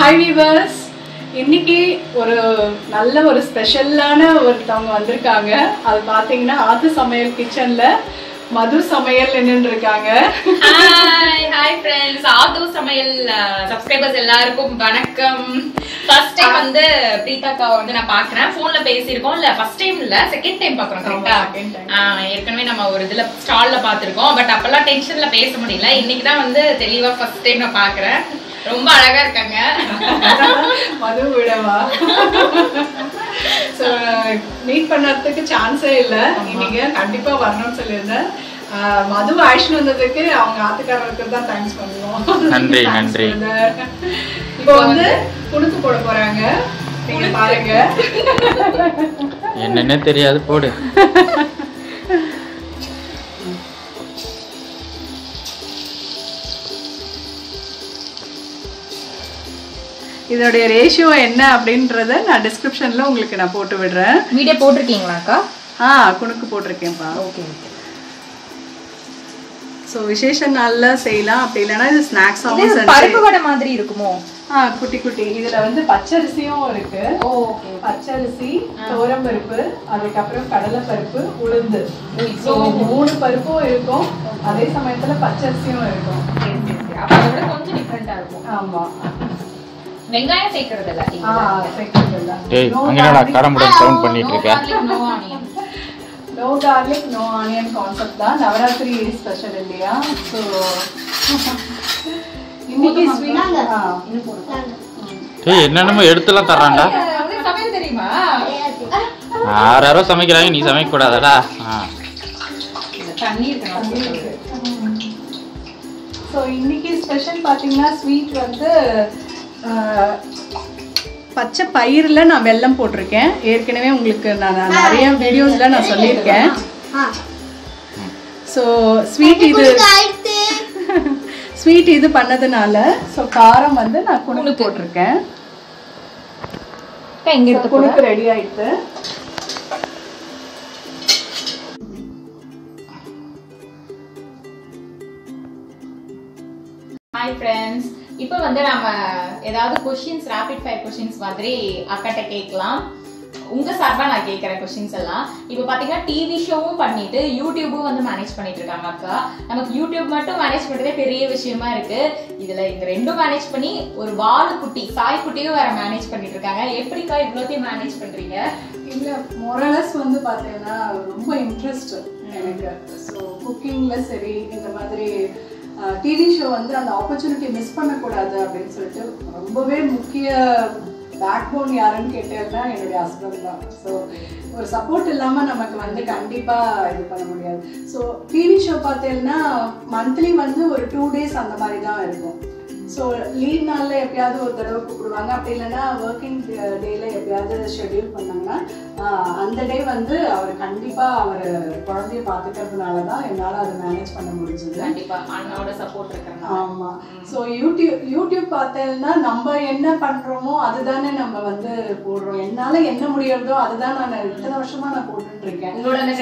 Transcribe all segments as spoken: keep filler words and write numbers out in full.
Hi viewers, இன்னைக்கு ஒரு நல்ல ஒரு ஸ்பெஷலான ஒருத்தவங்க வந்திருக்காங்க. அது பாத்தீங்கன்னா ஆத்து சமையல் கிச்சன்ல மது சமையல் நின்னு இருக்காங்க. ஹாய் ஹாய் फ्रेंड्स, ஆது சமையல் சப்ஸ்கிரைபர்ஸ் எல்லாருக்கும் வணக்கம். ஃபர்ஸ்ட் டைம் வந்து பிரீதாக்கா வந்து நான் பார்க்கறேன். ஃபோன்ல பேசியிருக்கோம். இல்ல ஃபர்ஸ்ட் டைம் இல்ல செகண்ட் டைம் பார்க்கறோம். கரெக்ட்டா? ஏற்கனவே நம்ம ஒரு இதுல ஸ்டால்ல பாத்துறோம். பட் அப்பலாம் டென்ஷன்ல பேச முடியல. இன்னைக்கு தான் வந்து தெளிவா ஃபர்ஸ்ட் டைம் நான் பார்க்கறேன். ரொம்ப அழகா இருக்காங்க. மது விடவா? சோ மீட் பண்ணறதுக்கு சான்ஸே இல்ல. இன்னைக்கு கண்டிப்பா வரணும்னு சொல்லிருந்தேன். மது ஆக்ஷன் வந்ததுக்கு அவங்க ஆத்துக்காரருக்கு தான் தேங்க்ஸ் பண்ணுவோம். நன்றி நன்றி. இப்போ வந்து குணுக்கு போட போறாங்க. நீங்க பாருங்க. என்னன்னே தெரியாது போடு. இதோட ரேஷியோ என்ன அப்படின்றத நான் டிஸ்கிரிப்ஷன்ல உங்களுக்கு நான் போட்டு விடுறேன். வீடியோ போட்டுருக்கீங்களாக்கா? ஆ குணுக்கு போட்டிருக்கேன்ப்பா. Okay okay. சோ விசேஷ நாள்ல செய்யலாம். அப்படி இல்லனா இது ஸ்நாக்ஸ் ஆவும் செஞ்சு பருப்பு வடை மாதிரி இருக்குமோ? ஆ குட்டி குட்டி. இதுல வந்து பச்சரிசியும் இருக்கு. ஓகே. பச்சரிசி, துவரம் பருப்பு, அதுக்கு அப்புறம் கடலை பருப்பு, உளுந்து. சோ மூணு பருப்பும் இருக்கும். அதே சமயத்துல பச்சரிசியும் இருக்கும். சரி சரி. அப்ப அதோட கொஞ்சம் டிஃபரண்டா இருக்கும். ஆமா. வெங்காயம் சேர்க்கிறது இல்ல. ஆ சேர்க்கிறது இல்ல. டேய் அங்க என்னடா கரமுடன் சவுண்ட் பண்ணிட்டு இருக்க? No onion. No garlic no onion concept தான். நவராத்திரி ஸ்பெஷல் இல்லையா? சோ இன்னைக்கு ஸ்வீட் ஆ இன்னும் போடுங்க. டேய் என்னன்னமோ எடுத்துலாம் தர்றான்டா. உங்களுக்கு சமையல் தெரியுமா? யாராரோ சமைக்கிறாங்க, நீ சமைக்க கூடாதடா. தண்ணி இருக்கு. சோ இன்னைக்கு ஸ்பெஷல் பாத்தீங்கன்னா ஸ்வீட் வந்து பச்சை பயிரில் நான் வெல்லம் போட்டிருக்கேன். ஏற்கனவே உங்களுக்கு நான் நிறைய வீடியோஸ்ல நான் சொல்லியிருக்கேன். ஸோ ஸ்வீட் இது ஸ்வீட் இது பண்ணதுனால ஸோ காரம் வந்து நான் குணுக்கு போட்டிருக்கேன். குணுக்கு ரெடி ஆயிடுது. ஹாய் ஃப்ரெண்ட்ஸ், இப்போ வந்து நம்ம ஏதாவது கொஸ்டின்ஸ் ரேபிட் ஃபயர் கொஸ்டின்ஸ் மாதிரி அக்காட்ட கேட்கலாம். உங்க சார்பா நான் கேட்குற கொஸ்டின்ஸ் எல்லாம். இப்போ பார்த்தீங்கன்னா டிவி ஷோவும் பண்ணிட்டு யூடியூபும் வந்து மேனேஜ் பண்ணிட்டு இருக்காங்க அக்கா. நமக்கு யூடியூப் மட்டும் மேனேஜ் பண்ணுறதே பெரிய விஷயமா இருக்கு. இதுல இந்த ரெண்டும் மேனேஜ் பண்ணி ஒரு வாழு குட்டி சாய் குட்டியும் வேற மேனேஜ் பண்ணிட்டு இருக்காங்க. எப்படிக்கா இவ்வளோத்தையும் மேனேஜ் பண்றீங்க? இல்லை மொரலஸ் வந்து பார்த்தீங்கன்னா ரொம்ப இன்ட்ரெஸ்ட் எனக்கு. ஸோ குக்கிங்ல சரி இந்த மாதிரி டிவி ஷோ வந்து அந்த ஆப்பர்ச்சுனிட்டி மிஸ் பண்ணக்கூடாது அப்படின்னு சொல்லிட்டு ரொம்பவே முக்கிய பேக் போன் யாருன்னு கேட்டேன்னா என்னுடைய ஹஸ்பண்ட் தான். ஸோ ஒரு சப்போர்ட் இல்லாமல் நமக்கு வந்து கண்டிப்பாக இது பண்ண முடியாது. ஸோ டிவி ஷோ பார்த்தீங்கன்னா மந்த்லி வந்து ஒரு டூ டேஸ் அந்த மாதிரி தான் இருக்கும். ஸோ லீவ் நாளில் எப்பயாவது ஒரு தடவை கூப்பிடுவாங்க. அப்படி இல்லைன்னா ஒர்க்கிங் டேல எப்பயாவது ஷெட்யூல் பண்ணாங்கன்னா அந்த டே வந்து அவர் கண்டிப்பாக அவர் குழந்தைய பார்த்துக்கிறதுனால தான் என்னால் அதை மேனேஜ் பண்ண முடிஞ்சது. கண்டிப்பாக அண்ணாவோட சப்போர்ட் இருக்காங்க. ஆமாம். ஸோ யூடியூப் யூடியூப் பார்த்தேன்னா நம்ம என்ன பண்ணுறோமோ அதுதானே நம்ம வந்து போடுறோம். என்னால் என்ன முடியறதோ அதுதான் நான் இத்தனை வருஷமாக நான் போட்டுட்டு இருக்கேன்.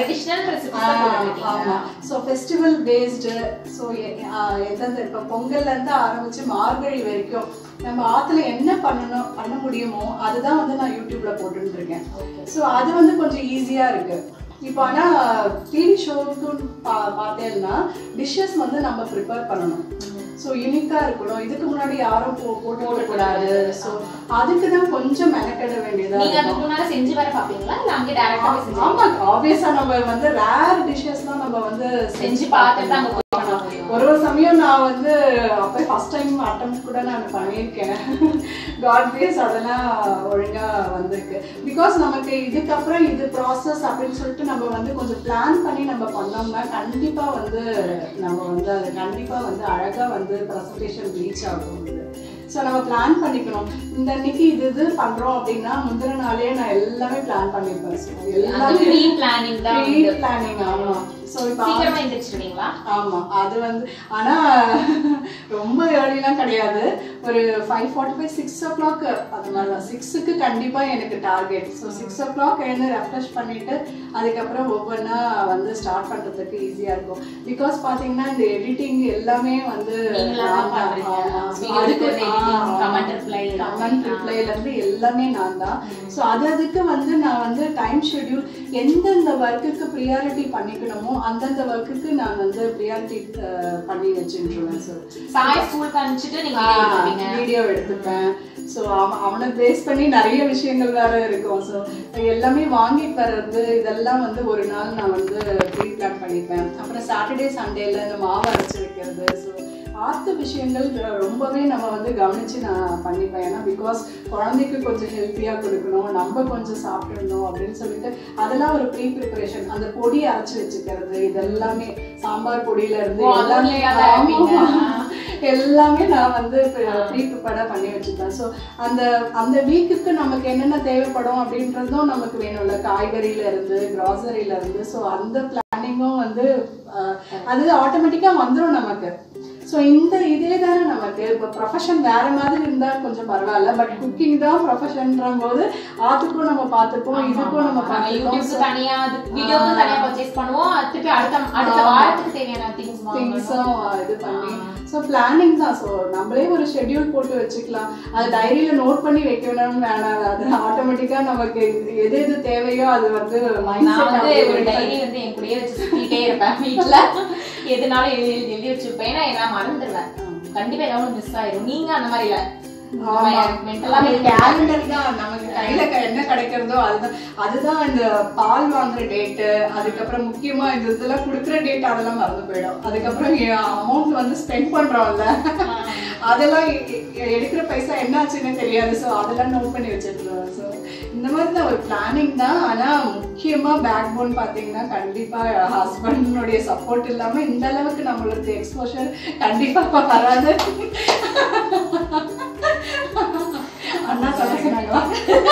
ஆமாம். So festival based. ஸோ எந்தெந்த இப்போ பொங்கல்லேருந்து ஆரம்பித்து மார்கழி வரைக்கும் நம்ம ஆத்துல என்ன பண்ணணும் பண்ண முடியுமோ அதுதான் வந்து நான் யூடியூப்ல போட்டுட்டு இருக்கேன். ஸோ அது வந்து கொஞ்சம் ஈஸியா இருக்கு. இப்போ ஆனா டிவி ஷோக்கு பார்த்தேன்னா டிஷ்ஷஸ் வந்து நம்ம ப்ரிப்பேர் பண்ணணும். ஸோ யூனிக்கா இருக்கணும். இதுக்கு முன்னாடி யாரும் போ போட்டு போடக்கூடாது. ஸோ அதுக்கு தான் கொஞ்சம் மெனக்கெட வேண்டியதா இருக்கும். செஞ்சு வர பாப்பீங்களா? அங்கே டைரக்டா செஞ்சு? ஆமா, ஆப்வியஸா நம்ம வந்து ரேர் டிஷ்ஷஸ்லாம் நம்ம வந்து செஞ்சு பார்த்துட்டு தான் ஒரு ஒரு சமயம் நான் வந்து அப்போ ஃபர்ஸ்ட் டைம் அட்டெம்ப்ட் கூட நான் பண்ணியிருக்கேன். காட் கிரேஸ் அதெல்லாம் ஒழுங்கா வந்திருக்கு. பிகாஸ் நமக்கு இதுக்கப்புறம் இது ப்ராசஸ் அப்படின்னு சொல்லிட்டு நம்ம வந்து கொஞ்சம் பிளான் பண்ணி நம்ம பண்ணோம்னா கண்டிப்பா வந்து நம்ம வந்து அது கண்டிப்பா வந்து அழகா வந்து ப்ரெசன்டேஷன் ரீச் ஆகும். ஸோ நம்ம பிளான் பண்ணிக்கணும். இந்த அன்னைக்கு இது இது பண்றோம் அப்படின்னா முந்தின நாளே நான் எல்லாமே பிளான் பண்ணிருப்பேன். எல்லாமே ப்ரீ பிளானிங் தான். Pre planning. ஆமா. ஸோ இப்போ சீக்கிரமா எந்திரிச்சிருவீங்களா? ஆமாம், அது வந்து ஆனால் ரொம்ப ஏர்லிலாம் கிடையாது. ஒரு five forty five six o'clock அது மாதிரி தான். சிக்ஸுக்கு கண்டிப்பாக எனக்கு target. So six o'clock எழுந்து ரெஃப்ரெஷ் பண்ணிவிட்டு அதுக்கப்புறம் ஒவ்வொன்றா வந்து ஸ்டார்ட் பண்ணுறதுக்கு ஈஸியாக இருக்கும். பிகாஸ் பார்த்தீங்கன்னா இந்த எடிட்டிங் எல்லாமே வந்து கமெண்ட் ரிப்ளைலேருந்து எல்லாமே நான் தான். ஸோ அது அதுக்கு வந்து நான் வந்து டைம் ஷெட்யூல் எந்தெந்த ஒர்க்குக்கு ப்ரியாரிட்டி பண்ணிக்கணுமோ அந்தந்த ஒர்க்குக்கு நான் வந்து ப்ரியாரிட்டி பண்ணி வச்சுருவேன். ஸோ சாய் ஸ்கூலுக்கு அனுப்பிச்சிட்டு நீங்க வீடியோ எடுத்துப்பேன். ஸோ அவன் அவனை பேஸ் பண்ணி நிறைய விஷயங்கள் வேற இருக்கும். ஸோ எல்லாமே வாங்கிட்டு வர்றது இதெல்லாம் வந்து ஒரு நாள் நான் வந்து ப்ரீ பிளான் பண்ணிப்பேன். அப்புறம் சாட்டர்டே சண்டேல இந்த மாவு அரைச்சி வைக்கிறது. ஸோ ஆர்த்த விஷயங்கள் ரொம்பவே நம்ம வந்து கவனித்து நான் பண்ணிப்பேன். ஏன்னா பிகாஸ் குழந்தைக்கு கொஞ்சம் ஹெல்த்தியாக கொடுக்கணும், நம்ம கொஞ்சம் சாப்பிடணும் அப்படின்னு சொல்லிட்டு அதெல்லாம் ஒரு ப்ரீ ப்ரிப்பரேஷன். அந்த பொடி அரைச்சி வச்சுக்கிறது இதெல்லாமே சாம்பார் பொடியிலேருந்து எல்லாமே எல்லாமே நான் வந்து ப்ரீ ப்ரிப்பேர்டாக பண்ணி வச்சுப்பேன். ஸோ அந்த அந்த வீக்குக்கு நமக்கு என்னென்ன தேவைப்படும் அப்படின்றதும் நமக்கு வேணும்ல, காய்கறியிலேருந்து க்ராசரியிலேருந்து. ஸோ அந்த பிளானிங்கும் வந்து அது ஆட்டோமேட்டிக்காக வந்துடும் நமக்கு. ஸோ இந்த இதே தானே நமக்கு இப்போ ப்ரொஃபஷன் வேற மாதிரி இருந்தால் கொஞ்சம் பரவாயில்ல. பட் குக்கிங் தான் ப்ரொஃபஷன்ற போது ஆத்துக்கும் நம்ம பார்த்துப்போம், இதுக்கும் நம்ம பார்த்துப்போம். தனியா வீடியோக்கு தனியா பர்ச்சேஸ் பண்ணுவோம், திருப்பி அடுத்த அடுத்த வாரத்துக்கு தேவையான திங்ஸ் திங்ஸும் இது பண்ணி. ஸோ பிளானிங் தான். ஸோ நம்மளே ஒரு ஷெட்யூல் போட்டு வச்சுக்கலாம். அது டைரியில நோட் பண்ணி வைக்கணும்னு வேணாம். அது ஆட்டோமேட்டிக்கா நமக்கு எது எது தேவையோ அது வந்து ஒரு டைரி வந்து என் கூடயே வச்சு சுத்திட்டே இருப்பேன் வீட்டுல. எதுனாலும் எழுதி எழுதி வச்சிருப்பேன். ஏன்னா நான் மறந்துடுவேன், கண்டிப்பா ஏதாவது மிஸ் ஆயிடும். நீங்க அந்த மாதிரி இல்ல, கேலண்டர் தான் நமக்கு கையில என்ன கிடைக்கிறதோ அதுதான். அதுதான் இந்த பால் வாங்குற டேட்டு, அதுக்கப்புறம் முக்கியமா இந்த இதெல்லாம் கொடுக்குற டேட் அதெல்லாம் மறந்து போயிடும். அதுக்கப்புறம் அமௌண்ட் வந்து ஸ்பெண்ட் பண்றோம்ல அதெல்லாம் எடுக்கிற பைசா என்ன ஆச்சுன்னு தெரியாது. ஸோ அதெல்லாம் நோட் பண்ணி வச்சிருக்கோம். ஸோ இந்த மாதிரி தான் ஒரு பிளானிங் தான். ஆனால் முக்கியமாக பேக் போன் பார்த்தீங்கன்னா கண்டிப்பாக ஹஸ்பண்டுடைய சப்போர்ட் இல்லாமல் இந்த அளவுக்கு நம்மளுக்கு எக்ஸ்போஷர் கண்டிப்பாக வராது. அண்ணா சொல்ல சொன்னாங்களா?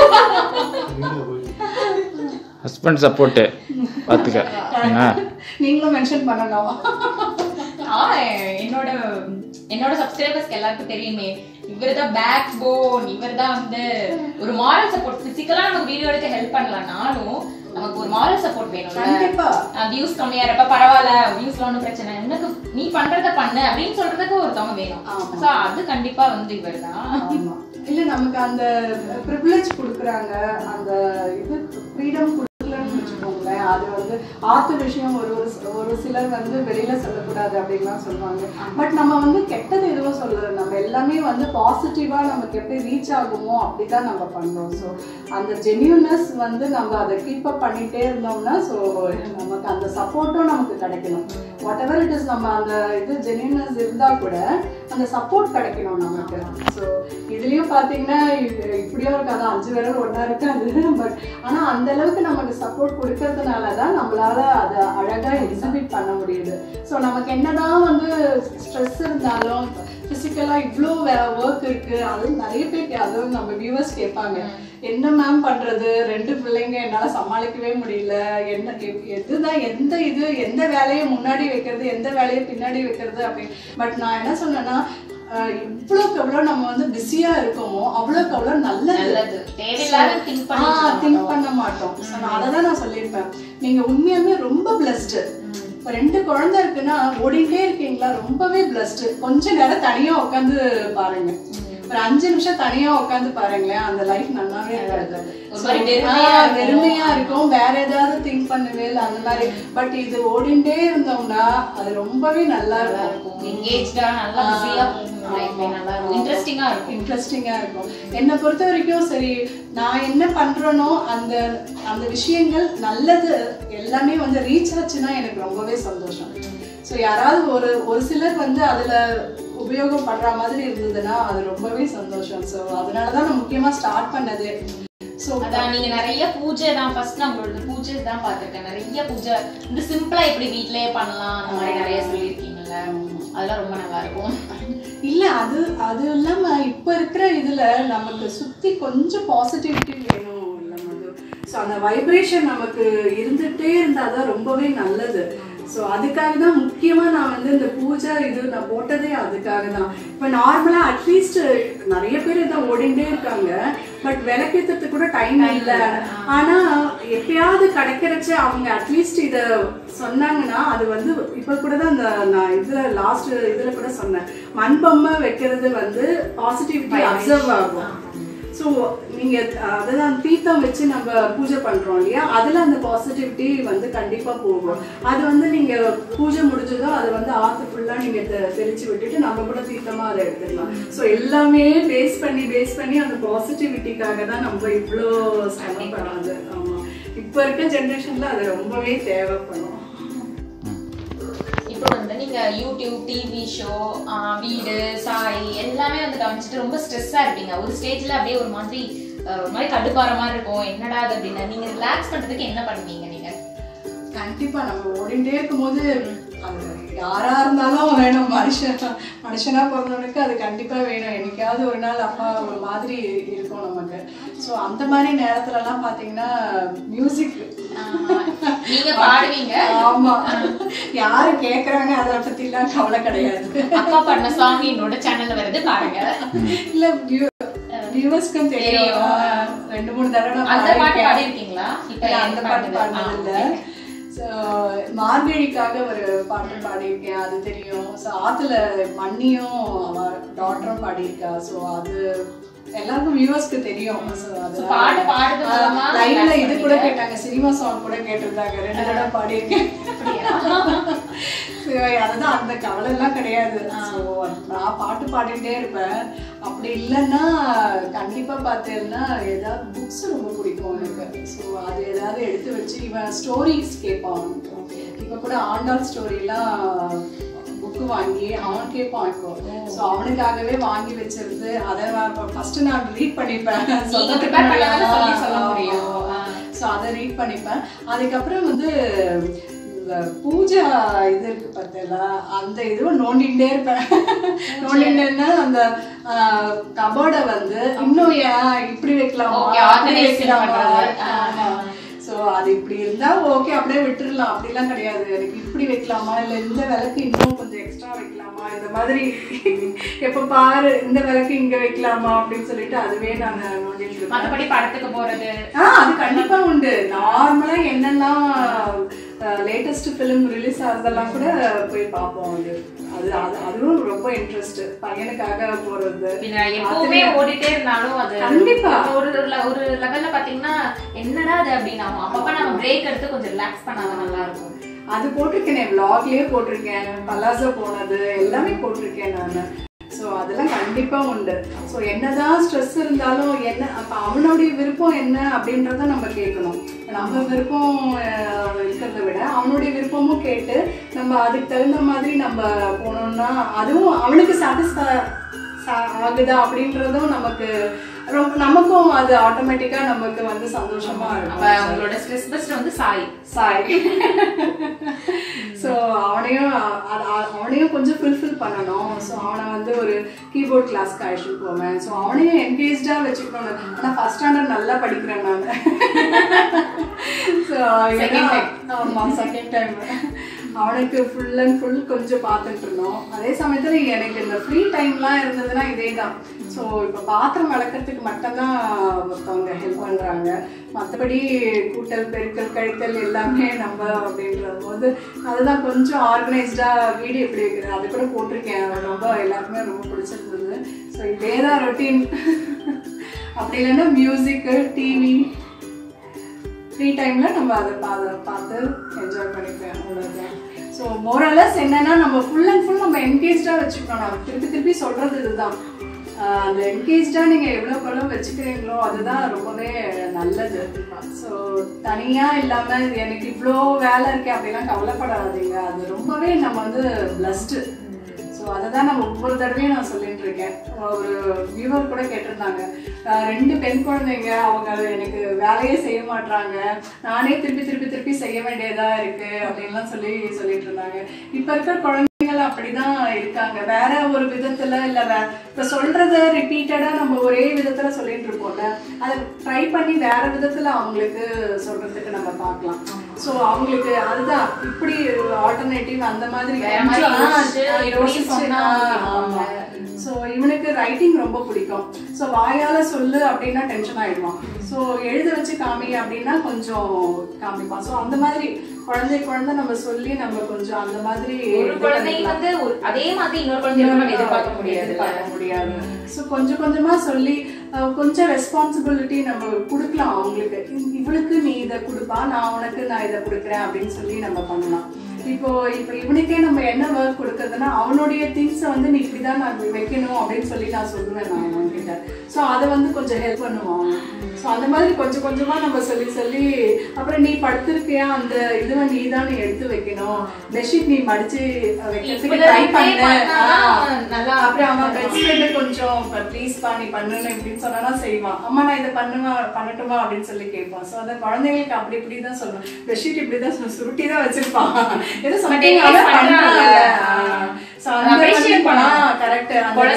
ஹஸ்பண்ட் சப்போர்ட் பார்த்துக்க, நீங்களும் மென்ஷன் பண்ணணும். என்னோட என்னோட சப்ஸ்கிரைபர்ஸ்க்கு எல்லாருக்கும் தெரியுமே, இவர்தான் பேக் போன், இவர்தான் வந்து ஒரு மாரல் சப்போர்ட். பிசிக்கலா நமக்கு வீடியோ எடுக்க ஹெல்ப் பண்ணலனாலும் நமக்கு ஒரு மாரல் சப்போர்ட் வேணும். கண்டிப்பா வியூஸ் கம்மியா இருப்ப பரவாயில்ல, வியூஸ்ல ஒன்றும் பிரச்சனை, எனக்கு நீ பண்றத பண்ணு அப்படின்னு சொல்றதுக்கு ஒருத்தவங்க வேணும். சோ அது கண்டிப்பா வந்து இவர் தான். இல்ல நமக்கு அந்த ப்ரிவிலேஜ் கொடுக்குறாங்க, அந்த இது ஃப்ரீடம் கொடுக்கலன்னு வச்சுக்கோங்களேன். அது வந்து ஆத்து விஷயம் ஒரு ஒரு சிலர் வந்து வெளியில சொல்லக்கூடாது அப்படின்லாம் சொல்லுவாங்க. பட் நம்ம வந்து கெட்டது எதுவும் சொல்லலை, நம்ம எல்லாமே வந்து பாசிட்டிவா நமக்கு எப்படி ரீச் ஆகுமோ அப்படிதான் நம்ம பண்றோம். ஸோ அந்த ஜென்யூனஸ் வந்து நம்ம அதை கீப் அப் பண்ணிட்டே இருந்தோம்னா ஸோ நமக்கு அந்த சப்போர்ட்டும் நமக்கு கிடைக்கணும். வாட் எவர் இட் இஸ், நம்ம அந்த இது ஜென்யூனஸ் இருந்தா கூட அந்த சப்போர்ட் கிடைக்கணும் நமக்கு. ஸோ இதுலயும் பாத்தீங்கன்னா இப்படியும் இருக்காது, அஞ்சு விரல் ஒன்னா இருக்காது. பட் ஆனா அந்த அளவுக்கு நமக்கு சப்போர்ட் கொடுக்கறதுனாலதான் நம்மளால அதை அழகா எக்ஸிபிட் பண்ண முடியுது. ஸோ நமக்கு என்னதான் வந்து ஸ்ட்ரெஸ் இருந்தாலும் பிசிக்கலா இவ்வளோ ஒர்க் இருக்கு. அதுவும் நிறைய பேர் அதுவும் நம்ம வியூவர்ஸ் கேட்பாங்க, என்ன மேம் பண்றது, ரெண்டு பிள்ளைங்க என்னால சமாளிக்கவே முடியல, என்ன எதுதான் எந்த இது எந்த வேலையை முன்னாடி வைக்கிறது எந்த வேலையை பின்னாடி வைக்கிறது அப்படின்னு. பட் நான் என்ன சொன்னேன்னா, இவ்வளோக்கு எவ்வளோ நம்ம வந்து பிஸியா இருக்கோமோ அவ்வளோக்கு அவ்வளோ நல்லது. திங்க் பண்ண மாட்டோம். அதை தான் நான் சொல்லியிருப்பேன். நீங்க உண்மையாலுமே ரொம்ப பிளஸ்டு. இப்போ ரெண்டு குழந்தை இருக்குன்னா ஓடிட்டே இருக்கீங்களா, ரொம்பவே பிளஸ்டு. கொஞ்ச நேரம் தனியா உட்காந்து பாருங்க, ஒரு அஞ்சு நிமிஷம் தனியா உட்காந்து பாருங்களேன், அந்த லைஃப் நல்லாவே இருக்காது, வெறுமையா இருக்கும். வேற ஏதாவது திங்க் பண்ணுவே இல்லை அந்த மாதிரி. பட் இது ஓடிண்டே இருந்தோம்னா அது ரொம்பவே நல்லா இருக்கும். இன்ட்ரெஸ்டிங்கா இருக்கும். என்னை பொறுத்த வரைக்கும் சரி, நான் என்ன பண்றேனோ அந்த அந்த விஷயங்கள் நல்லது எல்லாமே வந்து ரீச் ஆச்சுன்னா எனக்கு ரொம்பவே சந்தோஷம். ஸோ யாராவது ஒரு ஒரு சிலர் வந்து அதுல உபயோகம் பண்ற மாதிரி இருந்ததுன்னா அது ரொம்பவே சந்தோஷம். ஸோ அதனாலதான் நான் முக்கியமா ஸ்டார்ட் பண்ணது. ஸோ அதான் நீங்க நிறைய பூஜை தான் ஃபர்ஸ்ட் நம்மளோட பூஜை தான் பார்த்துருக்கேன். நிறைய பூஜை இந்த சிம்பிளா இப்படி வீட்லயே பண்ணலாம் அந்த மாதிரி நிறைய சொல்லியிருக்கீங்கல்ல, அதெல்லாம் ரொம்ப நல்லா இருக்கும். இல்ல அது அது இல்லாம இப்ப இருக்கிற இதுல நமக்கு சுத்தி கொஞ்சம் பாசிட்டிவிட்டி வேணும் இல்ல மது. ஸோ அந்த வைப்ரேஷன் நமக்கு இருந்துட்டே இருந்தாதான் ரொம்பவே நல்லது. ஸோ அதுக்காக தான் முக்கியமாக நான் வந்து இந்த பூஜை இது நான் போட்டதே அதுக்காக தான். இப்போ நார்மலாக அட்லீஸ்ட் நிறைய பேர் இதான் ஓடிண்டே இருக்காங்க, பட் விளக்கேற்றத்துக்கு கூட டைம் இல்லை. ஆனால் எப்பயாவது கிடைக்கிறச்ச அவங்க அட்லீஸ்ட் இதை சொன்னாங்கன்னா அது வந்து இப்போ கூட தான் இந்த நான் இதில் லாஸ்ட் இதில் கூட சொன்னேன், மண்பொம்மை வைக்கிறது வந்து பாசிட்டிவிட்டி அப்சர்வ் ஆகும். ஸோ நீங்கள் அதுதான் தீர்த்தம் வச்சு நம்ம பூஜை பண்ணுறோம் இல்லையா, அதில் அந்த பாசிட்டிவிட்டி வந்து கண்டிப்பாக போகும். அது வந்து நீங்கள் பூஜை முடிஞ்சதோ அதை வந்து ஆற்று ஃபுல்லாக நீங்கள் தெளிச்சு விட்டுட்டு நம்ம கூட தீர்த்தமாக அதை எடுத்துக்கலாம். ஸோ எல்லாமே பேஸ் பண்ணி பேஸ் பண்ணி அந்த பாசிட்டிவிட்டிக்காக தான் நம்ம இவ்வளோ ஸ்ட்ரகிள் பண்ணாது. ஆமாம், இப்போ இருக்க ஜென்ரேஷனில் அது ரொம்பவே தேவைப்படும். இப்போ வந்து நீங்க யூடியூப், டிவி ஷோ, வீடு, சாய் எல்லாமே வந்து கவனிச்சுட்டு ரொம்ப ஸ்ட்ரெஸ்ஸா இருப்பீங்க. ஒரு ஸ்டேஜ்ல அப்படியே ஒரு மாதிரி ஒரு மாதிரி கடுப்பாற மாதிரி இருக்கும், என்னடா அது அப்படின்னா நீங்க ரிலாக்ஸ் பண்றதுக்கு என்ன பண்ணுவீங்க நீங்க? கண்டிப்பா நம்ம ஓடிண்டே இருக்கும்போது அது யாரா இருந்தாலும் வேணும், மனுஷன் மனுஷனா பிறந்தவனுக்கு அது கண்டிப்பா வேணும். என்னைக்காவது ஒரு நாள் அப்பா ஒரு மாதிரி இருக்கும் நமக்கு. ஸோ அந்த மாதிரி நேரத்துல எல்லாம் பாத்தீங்கன்னா மியூசிக் நீங்க பாடுவீங்க. ஆமா, யாரு கேக்குறாங்க அதை பத்தி எல்லாம் கவலை கிடையாது. அப்பா பாடின சாங் என்னோட சேனல்ல வருது பாருங்க. இல்ல வியூவர்ஸ்க்கும் தெரியும், ரெண்டு மூணு தடவை அந்த பாட்டு பாடி இருக்கீங்களா? இப்ப அந்த பாட்டு பாடினது இல்லை. ஸோ மார்கழிக்காக ஒரு பாட்டு பாடியிருக்கேன், அது தெரியும். ஸோ ஆத்துல மண்ணியும் அவ டாட்டரும் பாடியிருக்கா. ஸோ அது எல்லாருக்கும் வியூவர்ஸ்க்கு தெரியும். ஸோ அது பாட்டு பாடுறது லைவ்ல இது கூட கேட்டாங்க, சினிமா சாங் கூட கேட்டிருந்தாங்க, ரெண்டு தடவை பாடியிருக்கேன். அதுதான், அந்த கவலை எல்லாம் கிடையாது. ஸோ நான் பாட்டு பாடிட்டே இருப்பேன். அப்படி இல்லைன்னா கண்டிப்பா பார்த்தேன்னா ஏதாவது புக்ஸ் ரொம்ப பிடிக்கும் எனக்கு. ஸோ அது ஏதாவது எடுத்து வச்சு இவன் ஸ்டோரிஸ் கேட்பான். இப்போ கூட ஆண்டாள் ஸ்டோரிலாம் புக்கு வாங்கி அவன் கேட்பான் இப்போ. ஸோ அவனுக்காகவே வாங்கி வச்சிருந்து அதை ஃபர்ஸ்ட் நான் ரீட் பண்ணிப்பேன். ஸோ அதை ரீட் பண்ணிப்பேன். அதுக்கப்புறம் வந்து பூஜா இது இருக்கு பார்த்தீங்களா, அந்த இதுவும் நோண்டிகிட்டே இருப்பேன். நோண்டிட்டேன்னா அந்த கபோர்டை வந்து இன்னும் இப்படி வைக்கலாமா அப்படி வைக்கலாமா. ஸோ அது இப்படி இருந்தா ஓகே அப்படியே விட்டுடலாம், அப்படிலாம் கிடையாது. எனக்கு இப்படி வைக்கலாமா, இல்லை இந்த விளக்கு இன்னும் கொஞ்சம் எக்ஸ்ட்ரா வைக்கலாமா, இந்த மாதிரி எப்போ பாரு இந்த விளக்கு இங்க வைக்கலாமா அப்படின்னு சொல்லிட்டு அதுவே நான் நோண்டிட்டு இருப்பேன். மற்றபடி படத்துக்கு போறது ஆஹ் அது கண்டிப்பா உண்டு. நார்மலா என்னெல்லாம் லேட்டஸ்ட் ஃபிலிம் ரிலீஸ் ஆகிறதெல்லாம் கூட போய் பார்ப்போம். அது அது அதுவும் ரொம்ப இன்ட்ரெஸ்ட், பையனுக்காக போறது. எப்பவுமே ஓடிட்டே இருந்தாலும் அது கண்டிப்பா ஒரு ஒரு லெவல்ல பாத்தீங்கன்னா என்னடா அது அப்படின்னா அப்பப்ப நம்ம பிரேக் எடுத்து கொஞ்சம் ரிலாக்ஸ் பண்ணாதான் நல்லா இருக்கும். அது போட்டிருக்கேன், விளாக்லயே போட்டிருக்கேன், பலாசா போனது எல்லாமே போட்டிருக்கேன் நான். ஸோ அதெல்லாம் கண்டிப்பா உண்டு. ஸோ என்னதான் ஸ்ட்ரெஸ் இருந்தாலும் என்ன அப்ப அவனுடைய விருப்பம் என்ன அப்படின்றத நம்ம கேட்கணும். நம்ம விருப்பம் இருக்கிறத விட அவனுடைய விருப்பமும் கேட்டு நம்ம அதுக்கு தகுந்த மாதிரி நம்ம போனோம்னா அதுவும் அவனுக்கு சாட்டிஸ்ஃபை ஆகுதா அப்படின்றதும் நமக்கு ரொம்ப நமக்கும் அது ஆட்டோமேட்டிக்கா நமக்கு வந்து சந்தோஷமா இருக்கும். உங்களோட ஸ்ட்ரெஸ் பஸ்ட் வந்து சாய் சாய் ஸோ அவனையும் அவனையும் கொஞ்சம் ஃபுல்ஃபில் பண்ணணும். ஸோ அவனை வந்து ஒரு கீபோர்ட் கிளாஸ்க்கு அழைச்சிட்டு போவேன். ஸோ அவனையும் என்கேஜாக வச்சுக்கணும். ஆனால் ஃபர்ஸ்ட் ஸ்டாண்டர்ட் நல்லா படிக்கிறேன் நான். ஸோ ஆமாம், செகண்ட் டைம் அவனுக்கு ஃபுல் அண்ட் ஃபுல் கொஞ்சம் பார்த்துட்டு இருந்தோம். அதே சமயத்தில் எனக்கு இந்த ஃப்ரீ டைம்லாம் இருந்ததுன்னா இதே தான். ஸோ இப்போ பாத்திரம் வளர்க்குறதுக்கு மட்டும்தான் ஒருத்தவங்க ஹெல்ப் பண்ணுறாங்க. மற்றபடி கூட்டல் பெருக்கல் கழித்தல் எல்லாமே நம்ம அப்படின்ற போது அதுதான் கொஞ்சம் ஆர்கனைஸ்டாக வீடு எப்படி இருக்குது அது கூட போட்டிருக்கேன். ரொம்ப எல்லாருக்குமே ரொம்ப பிடிச்சிருந்தது. ஸோ இதே தான் ரொட்டீன். அப்படி இல்லைன்னா மியூசிக்கு, டிவி, ஃப்ரீ டைமில் நம்ம அதை பார்த்து பார்த்து என்ஜாய் பண்ணிப்பேன். அவ்வளோதான். ஸோ மோரலஸ் என்னென்னா நம்ம ஃபுல் அண்ட் ஃபுல் நம்ம என்கேஜாக வச்சுக்கணும். நான் திருப்பி திருப்பி சொல்கிறது இதுதான். அந்த என்கேஜாக நீங்கள் எவ்வளோ பழம் வச்சுக்கிறீங்களோ அதுதான் ரொம்பவே நல்லது. ஸோ தனியாக இல்லாமல் எனக்கு இவ்வளோ வேலை இருக்கே அப்படிலாம் கவலைப்படாதீங்க. அது ரொம்பவே நம்ம வந்து பிளஸ்டு. ஸோ அதை தான் நான் ஒவ்வொரு தடவையும் நான் சொல்லிட்டு இருக்கேன். ஒரு வியூவர் கூட கேட்டிருந்தாங்க, ரெண்டு பெண் குழந்தைங்க, அவங்க எனக்கு வேலையே செய்ய மாட்டாங்க, நானே திருப்பி திருப்பி திருப்பி செய்ய வேண்டியதா இருக்கு அப்படின்லாம் சொல்லி சொல்லிட்டு இருந்தாங்க. இப்போ இருக்கிற குழந்தைகள் அப்படிதான் இருக்காங்க. வேற ஒரு விதத்துல இல்லை வே இப்போ சொல்றத ரிப்பீட்டடா நம்ம ஒரே விதத்துல சொல்லிட்டு இருக்கோம்ல, அதை ட்ரை பண்ணி வேற விதத்துல அவங்களுக்கு சொல்றதுக்கு நம்ம பார்க்கலாம். ஸோ அவங்களுக்கு அதுதான் இப்படி ஆல்டர்னேட்டிவ் அந்த மாதிரி ஸோ இவனுக்கு ரைட்டிங் ரொம்ப பிடிக்கும். ஸோ வாயால சொல்லு அப்படின்னா டென்ஷன் ஆயிடுவான். ஸோ எழுத வச்சு காமி அப்படின்னா கொஞ்சம் காமிப்பான். ஸோ அந்த மாதிரி குழந்தை குழந்தை நம்ம சொல்லி நம்ம கொஞ்சம் அந்த மாதிரி ஒரு குழந்தை வந்து அதே மாதிரி இன்னொரு குழந்தை எதிர்பார்க்க முடியாது பார்க்க முடியாது. ஸோ கொஞ்சம் கொஞ்சமா சொல்லி கொஞ்சம் ரெஸ்பான்சிபிலிட்டி நம்ம கொடுக்கலாம் அவங்களுக்கு. இவளுக்கு நீ இதை கொடுப்பா, நான் உனக்கு நான் இதை கொடுக்குறேன் அப்படின்னு சொல்லி நம்ம பண்ணலாம். இப்போ இப்போ இவனுக்கே நம்ம என்ன ஒர்க் கொடுக்குறதுன்னா அவனுடைய திங்ஸை வந்து நீ இப்படிதான் நான் வைக்கணும் அப்படின்னு சொல்லி நான் சொல்லுவேன் நான் அவன்கிட்ட. ஸோ அதை வந்து கொஞ்சம் ஹெல்ப் பண்ணுவான். ஸோ அந்த மாதிரி கொஞ்சம் கொஞ்சமா நம்ம சொல்லி சொல்லி அப்புறம் நீ படுத்திருக்கியா அந்த இதுவை நீ தான் நீ எடுத்து வைக்கணும், பெட்ஷீட் நீ மடிச்சு வைக்கிறதுக்கு ட்ரை பண்ண, அப்புறம் அவன் பெட்ஷீட் கொஞ்சம் ப்ளீஸ் பா நீ பண்ணணும் இப்படின்னு சொன்னா செய்வான். அம்மா நான் இதை பண்ணுவா பண்ணட்டுமா அப்படின்னு சொல்லி கேட்பான். ஸோ அந்த குழந்தைங்களுக்கு அப்படி இப்படி தான் சொல்லணும். பெட்ஷீட் இப்படிதான் சுருட்டி தான் வச்சிருப்பான், ஏதோ சம்திங் அவன் பண்றாங்க. ஸோ கரெக்ட்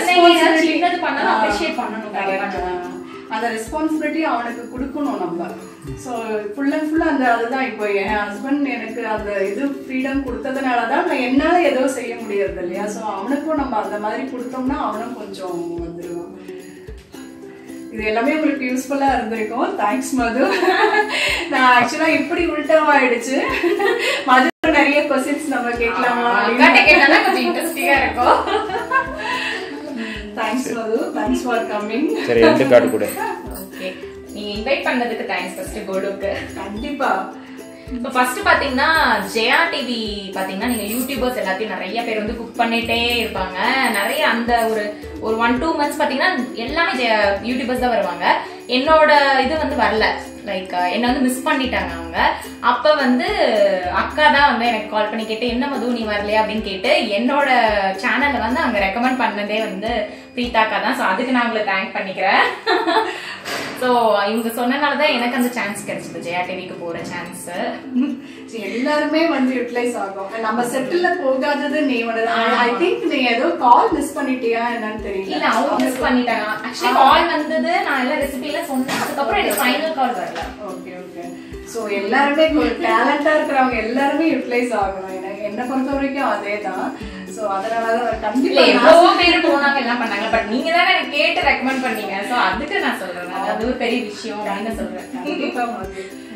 அந்த ரெஸ்பான்சிபிலிட்டி அவனுக்கு கொடுக்கணும் நம்ம. ஸோ ஃபுல் அண்ட் ஃபுல் அந்த அதுதான். இப்போ என் ஹஸ்பண்ட் எனக்கு அந்த இது ஃப்ரீடம் கொடுத்ததுனால தான் நான் என்னால் ஏதோ செய்ய முடியாது இல்லையா. ஸோ அவனுக்கும் நம்ம அந்த மாதிரி கொடுத்தோம்னா அவனும் கொஞ்சம் வந்துடுவான். இது எல்லாமே உங்களுக்கு யூஸ்ஃபுல்லாக இருந்திருக்கும். தேங்க்ஸ் மது. நான் ஆக்சுவலாக இப்படி உள்டாவாயிடுச்சு. மது நிறைய கொஸ்டின்ஸ் நம்ம கேட்கலாமா கொஞ்சம் இன்ட்ரெஸ்டிங்கா இருக்கும். Thanks Madhu, thanks for coming. சரி ரெண்டு கார்டு கூட. ஓகே, நீங்க இன்வைட் பண்ணதுக்கு தேங்க்ஸ் ஃபர்ஸ்ட் கோலுக்கு. கண்டிப்பா. இப்போ ஃபர்ஸ்ட் பாத்தீங்கன்னா ஜெயா டிவி பாத்தீங்கன்னா நீங்க யூடியூபர்ஸ் எல்லாத்தையும் நிறைய பேர் வந்து குக் பண்ணிட்டே இருப்பாங்க. நிறைய அந்த ஒரு ஒரு ஒன் டூ மந்த்ஸ் பாத்தீங்கன்னா எல்லாமே யூடியூபர்ஸ் தான் வருவாங்க. என்னோட இது வந்து வரல, லைக் என்ன வந்து மிஸ் பண்ணிட்டாங்க அவங்க. அப்ப வந்து அக்கா தான் வந்து எனக்கு கால் பண்ணி கேட்டு என்ன மது நீ வரலையா அப்படின்னு கேட்டு என்னோட சேனல்ல வந்து அங்க ரெக்கமெண்ட் பண்ணதே வந்து பிரீதா அக்கா தான். ஸோ அதுக்கு நான் உங்களை தேங்க் பண்ணிக்கிறேன். ஸோ இவங்க சொன்னனாலதான் எனக்கு அந்த சான்ஸ் கிடைச்சது, ஜெயா டிவிக்கு போற சான்ஸ். எல்லாருமே வந்து யூட்டிலைஸ் ஆகும். நம்ம செட்டில்ல போகாதது நீ ஐ திங்க் நீ ஏதோ கால் மிஸ் பண்ணிட்டியா என்னன்னு தெரியல. இல்ல அவங்க மிஸ் பண்ணிட்டாங்க. ஆக்சுவலி கால் வந்தது, நான் எல்லாம் ரெசிபி எல்லாம் சொன்னேன், அதுக்கப்புறம் எனக்கு ஃபைனல் கால் வரல. Okay okay. ஸோ எல்லாருமே டேலண்டா இருக்கிறவங்க எல்லாருமே யூட்டிலைஸ் ஆகணும். எனக்கு என்ன பொறுத்த வரைக்கும் அதே தான். சோ அதனாலதான் கண்டிப்பா எவ்வளவோ பேர் போனாங்க எல்லாம் பண்ணாங்க. பட் நீங்க தானே எனக்கு கேட்டு ரெக்கமெண்ட் பண்ணீங்க. சோ அதுக்கு நான் சொல்றேன், அது ஒரு பெரிய விஷயம் அப்படின்னு சொல்றேன். கண்டிப்பா